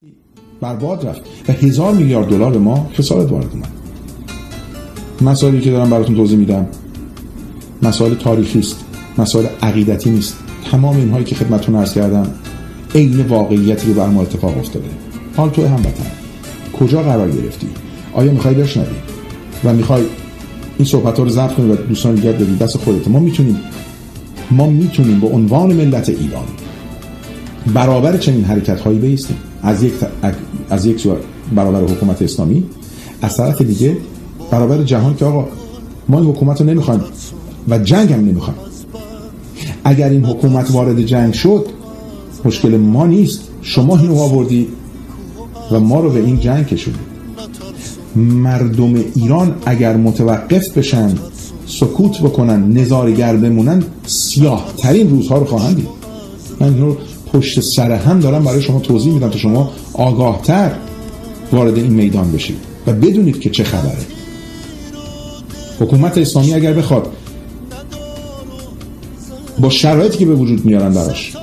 برباد رفت و 1000 میلیارد دلار ما خسارت وارد اومد. مسائلی که دارم براتون توضیح میدم مسائل تاریخی است، مسائل عقیدتی نیست. تمام اینهایی که خدمتتون عرض کردم عین واقعیتی که بر ما اتفاق افتاده. حال تو هموطن کجا قرار گرفتی؟ آیا میخوای بشنوی و میخوای این صحبت‌ها رو ضبط کنی و دوستان دیگر بدی؟ دست خودت. ما میتونیم به عنوان ملت ایران برابر چنین حرکت‌هایی بایستیم. از یک سو برابر حکومت اسلامی، از طرف دیگه برابر جهان که آقا ما این حکومت رو نمیخوایم و جنگ هم نمیخوایم. اگر این حکومت وارد جنگ شد مشکل ما نیست، شما اینو آوردی و ما رو به این جنگ کشوندی. مردم ایران اگر متوقف بشن، سکوت بکنن، نظاره‌گر بمونن، سیاه ترین روزها رو خواهند دید. من اینو پشت سر هم دارم برای شما توضیح میدم تا شما آگاهتر وارد این میدان بشید و بدونید که چه خبره. حکومت اسلامی اگر بخواد با شرایطی که به وجود میارن براش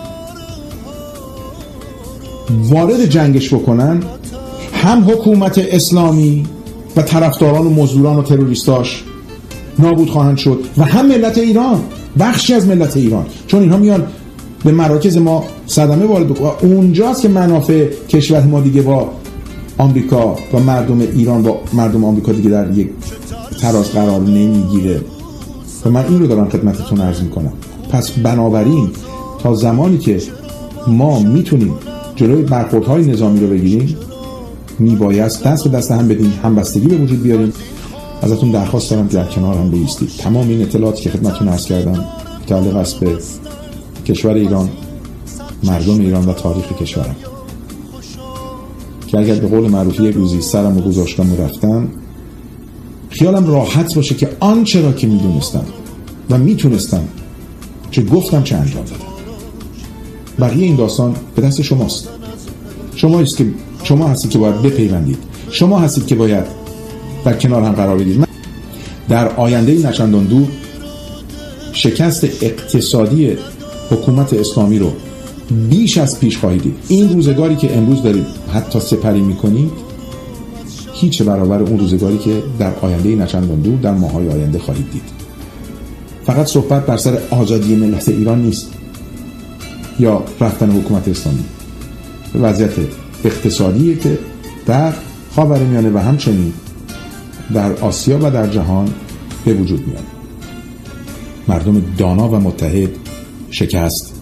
وارد جنگش بکنن، هم حکومت اسلامی و طرفداران و مزدوران و تروریستاش نابود خواهند شد و هم ملت ایران، بخشی از ملت ایران، چون اینها میان به مراکز ما صدمه وارد بکنن. اونجاست که منافع کشور ما دیگه با آمریکا و مردم ایران با مردم آمریکا دیگه در یک تراز قرار نمیگیره و من این رو دارم خدمتتون عرض میکنم. پس بنابراین تا زمانی که ما میتونیم جلوی برخوردهای نظامی رو بگیریم میبایست دست به دست هم بدیم، همبستگی به وجود بیاریم. ازتون درخواست دارم در کنار هم بایستید. تمام این اطلاعاتی که خدمتتون عرض کردم متعلق است به کشور ایران، مردم ایران و تاریخ کشورم که اگر به قول معروف یک روزی سرم رو گذاشتم و رفتم، خیالم راحت باشه که آنچه را که میدونستم و میتونستم چه گفتم چه انجام دادم. بقیه این داستان به دست شماست. شما هستید که باید بپیوندید، شما هستید که باید در کنار هم قرار بگیرید. در آینده نچندان دور شکست اقتصادی حکومت اسلامی رو بیش از پیش خواهید دید. این روزگاری که امروز دارید حتی سپری میکنید هیچ برابر اون روزگاری که در آینده نچندان دور در ماهای آینده خواهید دید. فقط صحبت بر سر آزادی ملت ایران نیست یا رفتن حکومت اسلامی. وضعیت اقتصادی که در خاورمیانه و همچنین در آسیا و در جهان به وجود میاد. مردم دانا و متحد شکست